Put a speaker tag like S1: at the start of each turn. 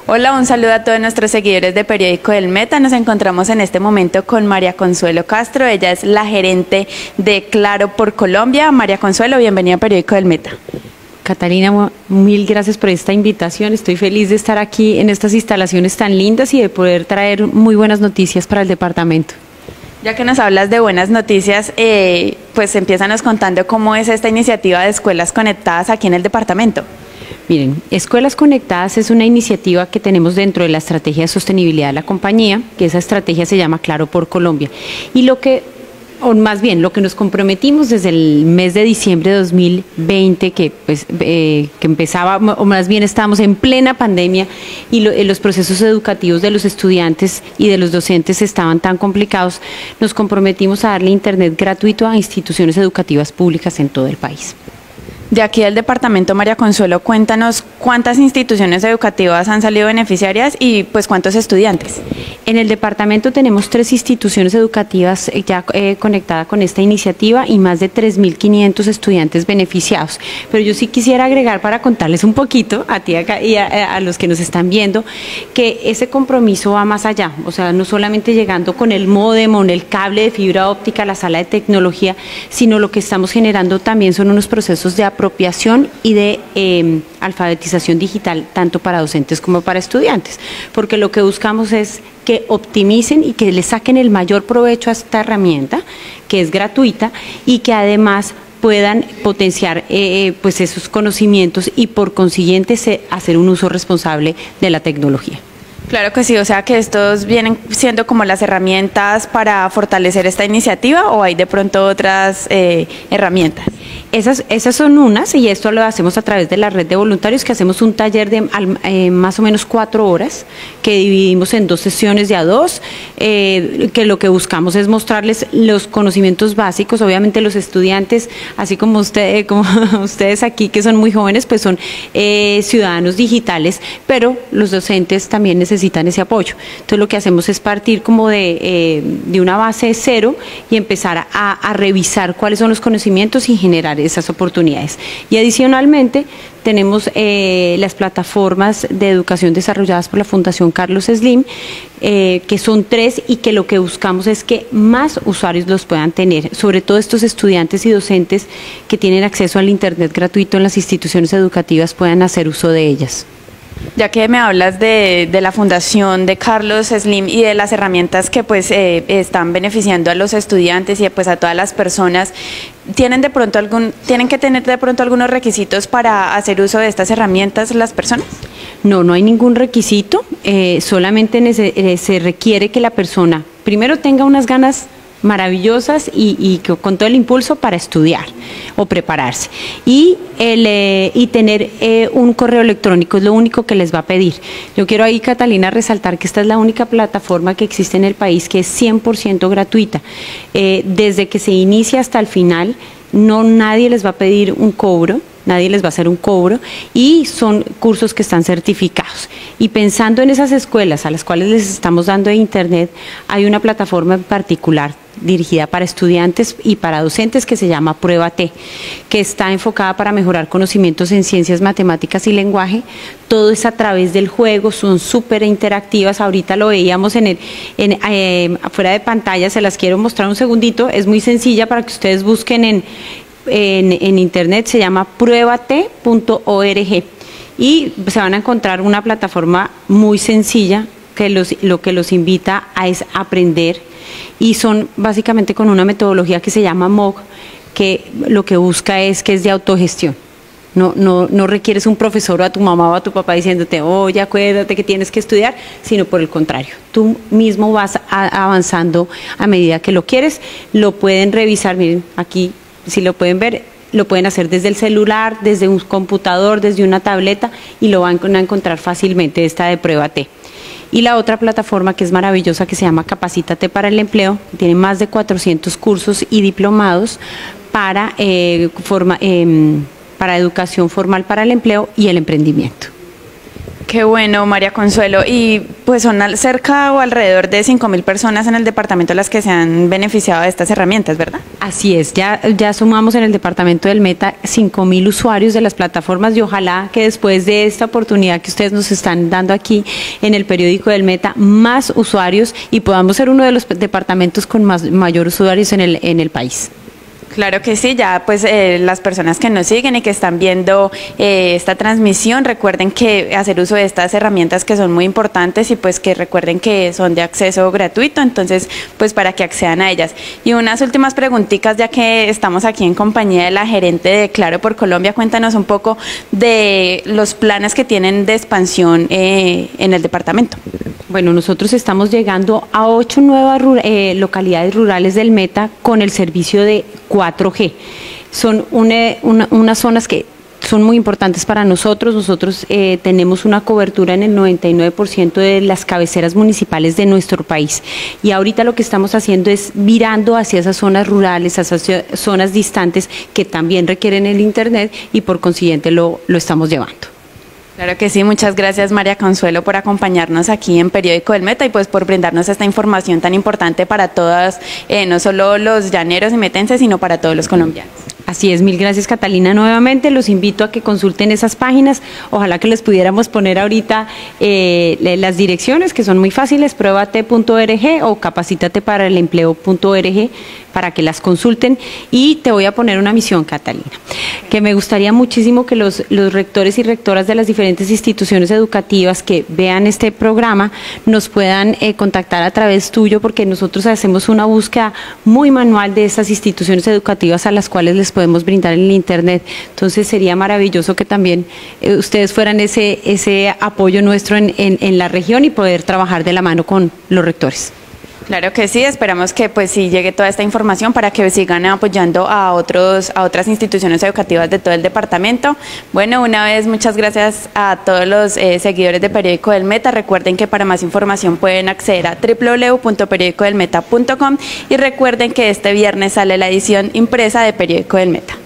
S1: Hola, un saludo a todos nuestros seguidores de Periódico del Meta. Nos encontramos en este momento con María Consuelo Castro. Ella es la gerente de Claro por Colombia. María Consuelo, bienvenida a Periódico del Meta.
S2: Catalina, mil gracias por esta invitación. Estoy feliz de estar aquí en estas instalaciones tan lindas y de poder traer muy buenas noticias para el departamento.
S1: Ya que nos hablas de buenas noticias, pues empiézanos contando cómo es esta iniciativa de escuelas conectadas aquí en el departamento.
S2: Miren, Escuelas Conectadas es una iniciativa que tenemos dentro de la estrategia de sostenibilidad de la compañía, que esa estrategia se llama Claro por Colombia. Y lo que nos comprometimos desde el mes de diciembre de 2020, que empezaba, o más bien estábamos en plena pandemia y los procesos educativos de los estudiantes y de los docentes estaban tan complicados, nos comprometimos a darle internet gratuito a instituciones educativas públicas en todo el país.
S1: De aquí del departamento, María Consuelo, cuéntanos cuántas instituciones educativas han salido beneficiarias y pues cuántos estudiantes.
S2: En el departamento tenemos 3 instituciones educativas ya conectadas con esta iniciativa y más de 3.500 estudiantes beneficiados. Pero yo sí quisiera agregar para contarles un poquito a ti y a los que nos están viendo que ese compromiso va más allá. O sea, no solamente llegando con el módem o el cable de fibra óptica a la sala de tecnología, sino lo que estamos generando también son unos procesos de apropiación y de alfabetización digital, tanto para docentes como para estudiantes, porque lo que buscamos es que optimicen y que le saquen el mayor provecho a esta herramienta, que es gratuita, y que además puedan potenciar pues esos conocimientos y por consiguiente hacer un uso responsable de la tecnología.
S1: Claro que sí, o sea que estos vienen siendo como las herramientas para fortalecer esta iniciativa, ¿o hay de pronto otras herramientas?
S2: Esas son unas, y esto lo hacemos a través de la red de voluntarios, que hacemos un taller de más o menos 4 horas, que dividimos en 2 sesiones de a 2, que lo que buscamos es mostrarles los conocimientos básicos. Obviamente los estudiantes, así como ustedes aquí que son muy jóvenes, pues son ciudadanos digitales, pero los docentes también necesitan ese apoyo. Entonces lo que hacemos es partir como de una base cero y empezar a revisar cuáles son los conocimientos y generar esas oportunidades. Y adicionalmente tenemos las plataformas de educación desarrolladas por la Fundación Carlos Slim, que son 3 y que lo que buscamos es que más usuarios los puedan tener, sobre todo estos estudiantes y docentes que tienen acceso al internet gratuito en las instituciones educativas puedan hacer uso de ellas.
S1: Ya que me hablas de la Fundación de Carlos Slim y de las herramientas que pues están beneficiando a los estudiantes y pues a todas las personas, ¿tienen que tener de pronto algunos requisitos para hacer uso de estas herramientas las personas?
S2: No hay ningún requisito, solamente se requiere que la persona primero tenga unas ganas maravillosas y con todo el impulso para estudiar o prepararse y tener un correo electrónico es lo único que les va a pedir. Yo quiero ahí, Catalina, resaltar que esta es la única plataforma que existe en el país que es 100% gratuita. Desde que se inicia hasta el final, nadie les va a pedir un cobro. Nadie les va a hacer un cobro y son cursos que están certificados. Y pensando en esas escuelas a las cuales les estamos dando internet, hay una plataforma en particular dirigida para estudiantes y para docentes que se llama Pruébate, que está enfocada para mejorar conocimientos en ciencias, matemáticas y lenguaje. Todo es a través del juego, son súper interactivas. Ahorita lo veíamos afuera de pantalla, se las quiero mostrar un segundito. Es muy sencilla para que ustedes busquen en internet, se llama pruébate.org y se van a encontrar una plataforma muy sencilla que lo que los invita es aprender, y son básicamente con una metodología que se llama MOOC, que lo que busca es de autogestión. No requieres un profesor o a tu mamá o a tu papá diciéndote, oye, acuérdate que tienes que estudiar, sino por el contrario, tú mismo vas avanzando a medida que lo quieres. Lo pueden revisar, miren, aquí si lo pueden ver, lo pueden hacer desde el celular, desde un computador, desde una tableta, y lo van a encontrar fácilmente, esta de Pruébate. Y la otra plataforma que es maravillosa, que se llama Capacítate para el Empleo, tiene más de 400 cursos y diplomados para educación formal para el empleo y el emprendimiento.
S1: Qué bueno, María Consuelo. Y pues son cerca o alrededor de 5.000 personas en el departamento las que se han beneficiado de estas herramientas, ¿verdad?
S2: Así es, ya sumamos en el departamento del Meta 5.000 usuarios de las plataformas y ojalá que después de esta oportunidad que ustedes nos están dando aquí en el periódico del Meta, más usuarios y podamos ser uno de los departamentos con mayor usuarios en el país.
S1: Claro que sí, ya pues las personas que nos siguen y que están viendo esta transmisión, recuerden que hacer uso de estas herramientas que son muy importantes y pues que recuerden que son de acceso gratuito, entonces pues para que accedan a ellas. Y unas últimas preguntitas, ya que estamos aquí en compañía de la gerente de Claro por Colombia, cuéntanos un poco de los planes que tienen de expansión en el departamento.
S2: Bueno, nosotros estamos llegando a 8 nuevas localidades rurales del Meta con el servicio de 4G. Son unas zonas que son muy importantes para nosotros. Nosotros tenemos una cobertura en el 99% de las cabeceras municipales de nuestro país. Y ahorita lo que estamos haciendo es mirando hacia esas zonas rurales, hacia zonas distantes que también requieren el Internet y por consiguiente lo estamos llevando.
S1: Claro que sí, muchas gracias María Consuelo por acompañarnos aquí en Periódico del Meta y pues por brindarnos esta información tan importante para todas, no solo los llaneros y metenses, sino para todos los colombianos.
S2: Así es, mil gracias Catalina nuevamente, los invito a que consulten esas páginas, ojalá que les pudiéramos poner ahorita las direcciones que son muy fáciles, pruébate.org o capacitateparaleempleo.org para que las consulten y te voy a poner una misión Catalina, que me gustaría muchísimo que los rectores y rectoras de las diferentes instituciones educativas que vean este programa nos puedan contactar a través tuyo porque nosotros hacemos una búsqueda muy manual de estas instituciones educativas a las cuales les podemos brindar en el Internet. Entonces sería maravilloso que también ustedes fueran ese apoyo nuestro en la región y poder trabajar de la mano con los rectores.
S1: Claro que sí, esperamos que pues sí llegue toda esta información para que sigan apoyando a otras instituciones educativas de todo el departamento. Bueno, una vez muchas gracias a todos los seguidores de Periódico del Meta. Recuerden que para más información pueden acceder a www.periodicodelmeta.com y recuerden que este viernes sale la edición impresa de Periódico del Meta.